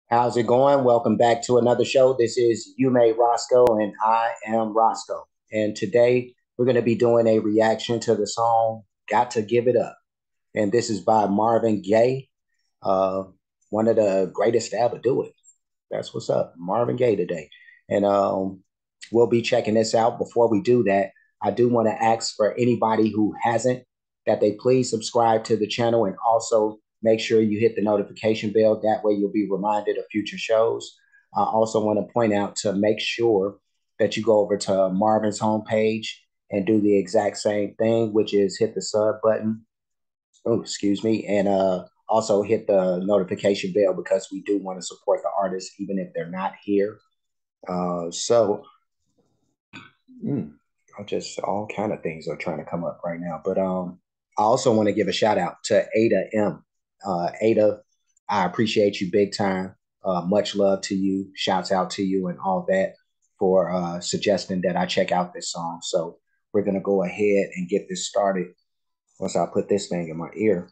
How's it going? Welcome back to another show. This is You Made Roscoe, and I am Roscoe. And today we're going to be doing a reaction to the song Got to Give It Up. And this is by Marvin Gaye, uh, one of the greatest to ever do it. That's what's up, Marvin Gaye today. And we'll be checking this out. Before we do that, I do want to ask for anybody who hasn't that they please subscribe to the channel and also make sure you hit the notification bell. That way you'll be reminded of future shows. I also want to point out to make sure that you go over to Marvin's homepage and do the exact same thing, which is hit the sub button. Oh, excuse me. And also hit the notification bell because we do want to support the artists even if they're not here. So mm, I just all kind of things are trying to come up right now. But I also want to give a shout out to Ada M. Ada, I appreciate you big time. Much love to you. Shouts out to you and all that for suggesting that I check out this song. So we're gonna go ahead and get this started. Once I put this thing in my ear,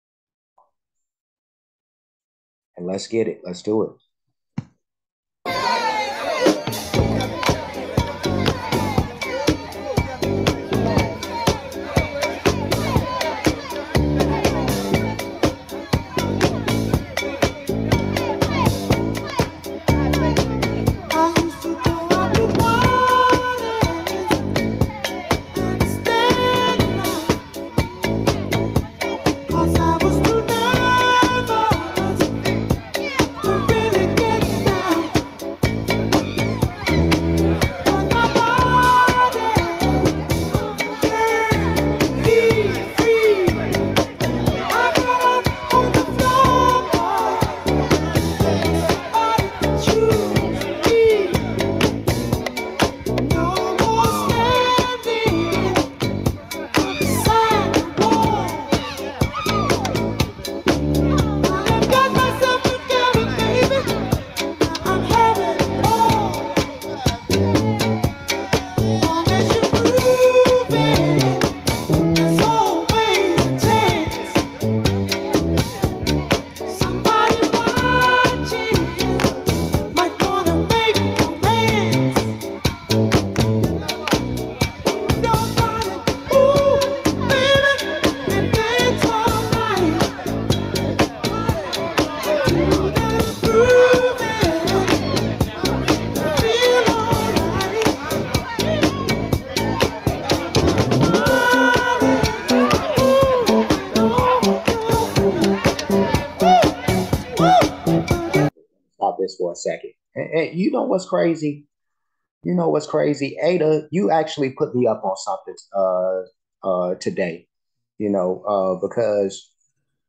and let's get it. Let's do it. Stop this for a second. And you know what's crazy? You know what's crazy? Ada, you actually put me up on something today. Because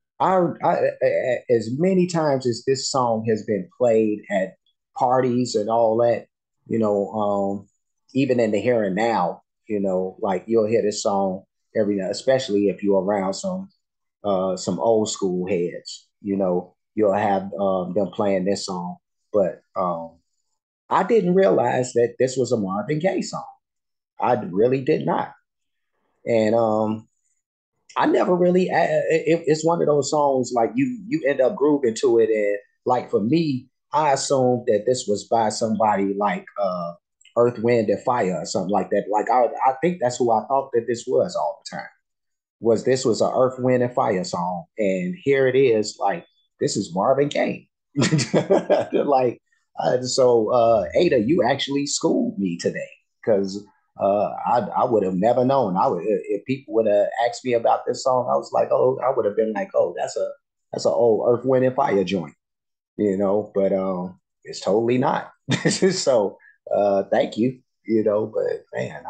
as many times as this song has been played at parties and all that, you know, even in the here and now, like you'll hear this song every now, especially if you're around some old school heads, you'll have them playing this song. But I didn't realize that this was a Marvin Gaye song. I really did not. And I never really. It's one of those songs like you end up grooving to it, and like for me, I assumed that this was by somebody like Earth, Wind, and Fire or something like that. Like I think that's who I thought that this was all the time. This was a Earth, Wind, and Fire song, and here it is. Like this is Marvin Gaye. like Ada, you actually schooled me today because I would have never known. I would if people would have asked me about this song. I was like, oh, I would have been like, oh, that's an old Earth, Wind, and Fire joint, But it's totally not. so thank you, But man,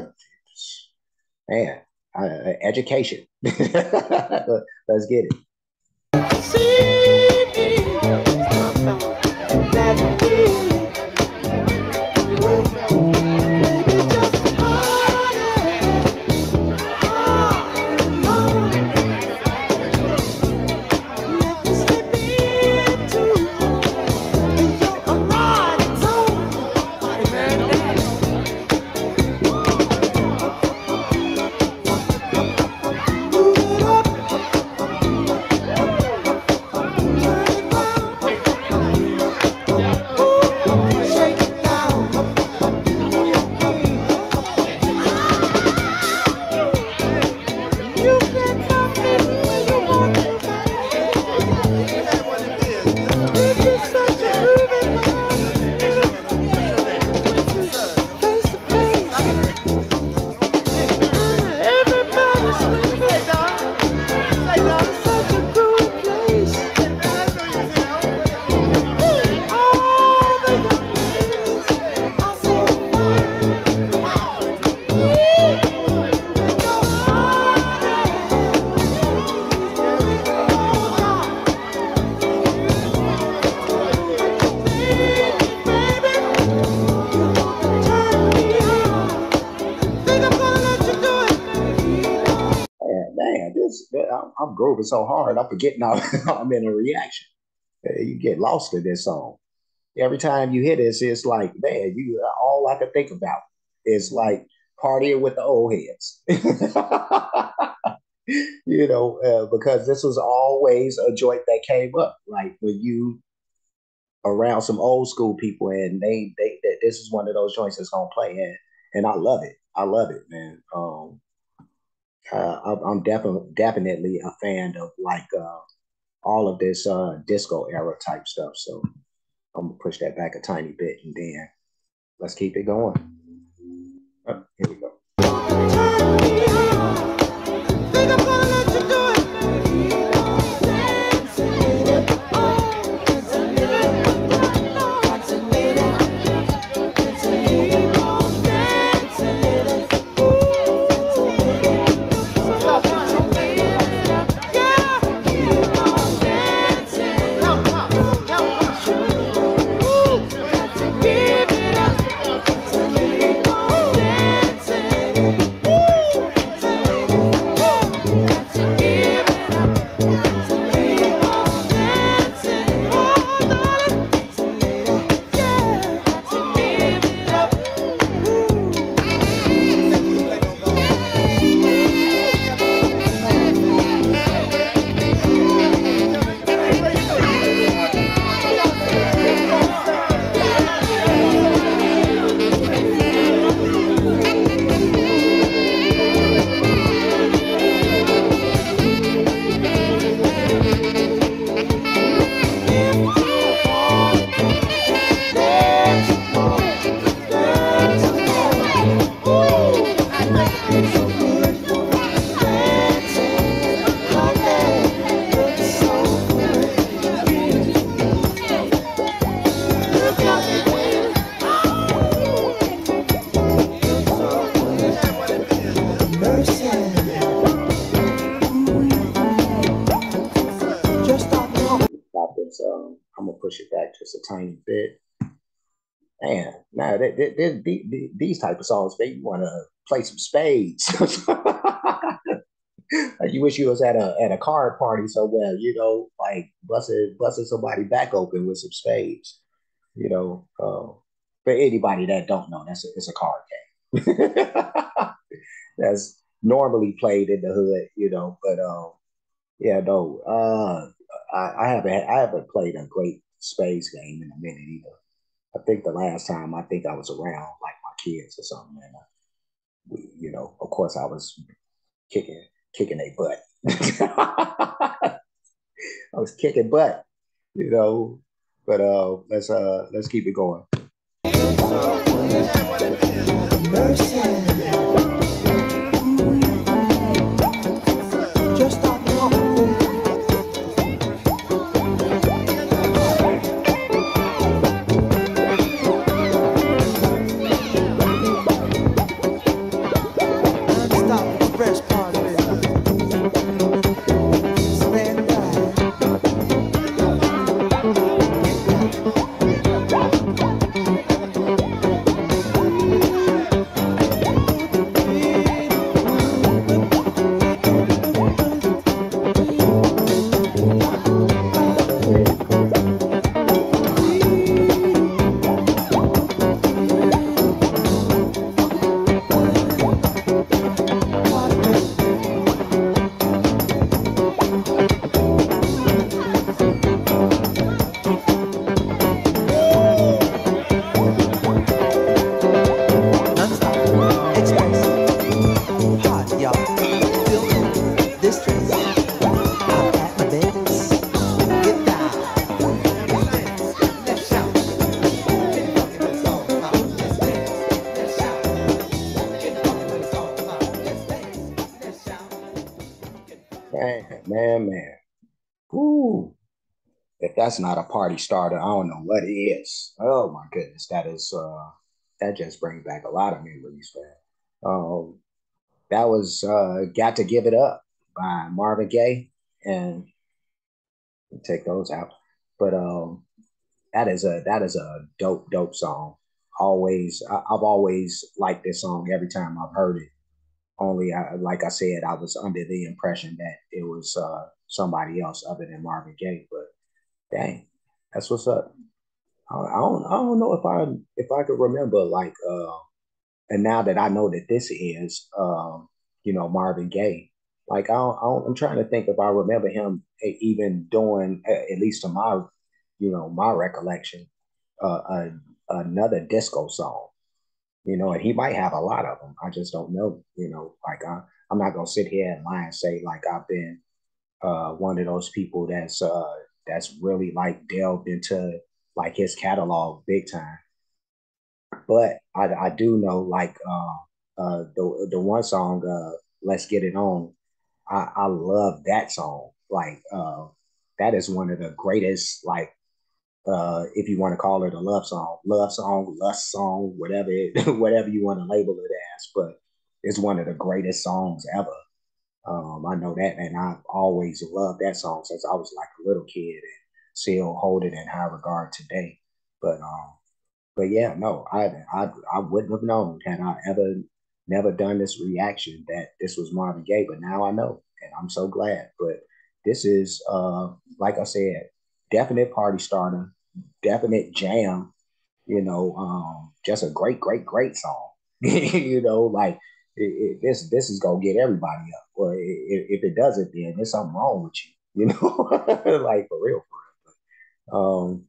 man, education. Let's get it. grooving so hard, I'm forgetting I'm in a reaction. You get lost in this song. Every time you hit this, it's like, man, you all I can think about is like partying with the old heads. Because this was always a joint that came up. Like when you around some old school people and this is one of those joints that's gonna play and I love it. I love it, man. I'm definitely a fan of like all of this disco era type stuff. So I'm gonna push that back a tiny bit and then let's keep it going. Here we go. I'm gonna push it back just a tiny bit. Man, now these type of songs make you want to play some spades. Like you wish you was at a card party somewhere, like busting somebody back open with some spades. You know, for anybody that don't know, it's a card game. That's normally played in the hood, But yeah, no, I haven't played a great spades game in a minute either. I think the last time I think I was around like my kids or something, and of course I was kicking a butt. I was kicking butt, you know. But let's keep it going. Mercy. Man. Ooh. If that's not a party starter, I don't know what is. Oh my goodness, that just brings back a lot of memories, man. That was "Got to Give It Up" by Marvin Gaye, and take those out. But that is a dope song. I've always liked this song every time I've heard it. Only, like I said, I was under the impression that it was somebody else other than Marvin Gaye. But dang, that's what's up. I don't know if I could remember like and now that I know that this is Marvin Gaye, like I'm trying to think if I remember him even doing at least to my my recollection another disco song. And he might have a lot of them. I just don't know. Like I'm not gonna sit here and lie and say like I've been one of those people that's really like delved into like his catalog big time. But I do know like the one song "Let's Get It On." I love that song. Like that is one of the greatest like if you want to call it a love song, lust song, whatever whatever you want to label it as. But it's one of the greatest songs ever. I know that, and I've always loved that song since I was like a little kid, and still hold it in high regard today. But yeah, no, I wouldn't have known had I ever never done this reaction that this was Marvin Gaye. But now I know, and I'm so glad. But this is like I said, definite party starter, definite jam. Just a great, great, great song. Like this is gonna get everybody up. Well, if it doesn't, then there's something wrong with you. Like for real, for real.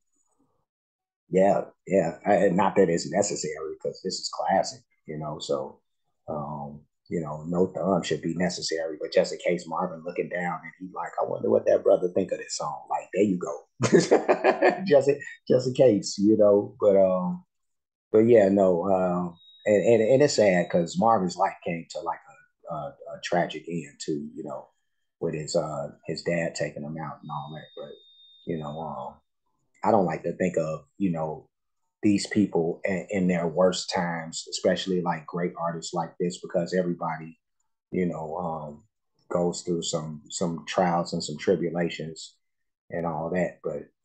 Yeah, yeah. Not that it's necessary because this is classic, So, no thumb should be necessary, but just in case Marvin looking down and he's like, I wonder what that brother think of this song. Like, there you go, just in case, But yeah, no. And it's sad because Marvin's life came to like a tragic end too, with his dad taking him out and all that. But you know, I don't like to think of these people in their worst times, especially like great artists like this, because everybody, you know, um, goes through some trials and some tribulations and all that.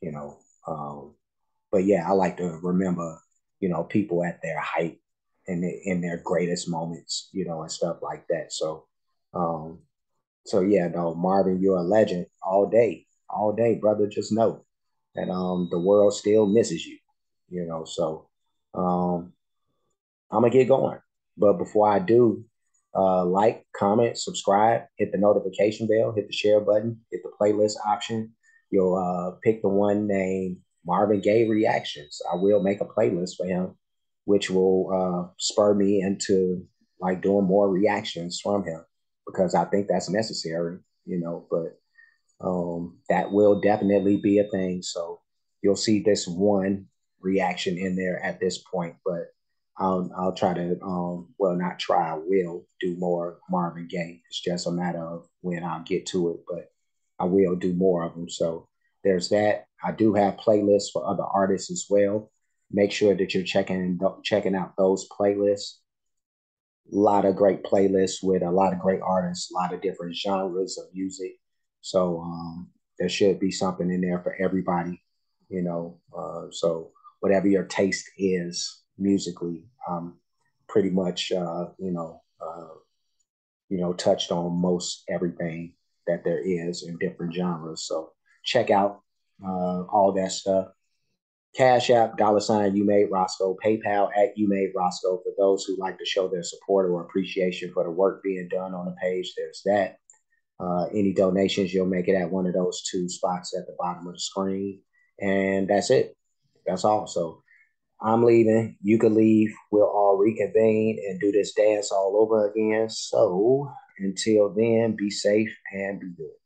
But yeah, I like to remember, people at their height and in their greatest moments, and stuff like that. Um, so yeah, no, Marvin, you're a legend all day, brother. Just know that the world still misses you, So um I'm gonna get going. But before I do, like, comment, subscribe, hit the notification bell, hit the share button, hit the playlist option. You'll pick the one named Marvin Gaye Reactions. I will make a playlist for him, which will spur me into like doing more reactions from him because I think that's necessary, But that will definitely be a thing. So you'll see this one reaction in there at this point, but I'll try to well not try, I will do more Marvin Gaye. It's just a matter of when I'll get to it, but I will do more of them. So there's that. I do have playlists for other artists as well. Make sure that you're checking out those playlists. A lot of great playlists with a lot of great artists, a lot of different genres of music. So there should be something in there for everybody, So whatever your taste is musically, pretty much, touched on most everything that there is in different genres. So check out all that stuff. Cash App, $ you made Roscoe, PayPal at you made Roscoe for those who like to show their support or appreciation for the work being done on the page. There's that. Any donations, you'll make it at one of those two spots at the bottom of the screen. And that's it. That's all. So I'm leaving. You can leave. We'll all reconvene and do this dance all over again. So until then, be safe and be good.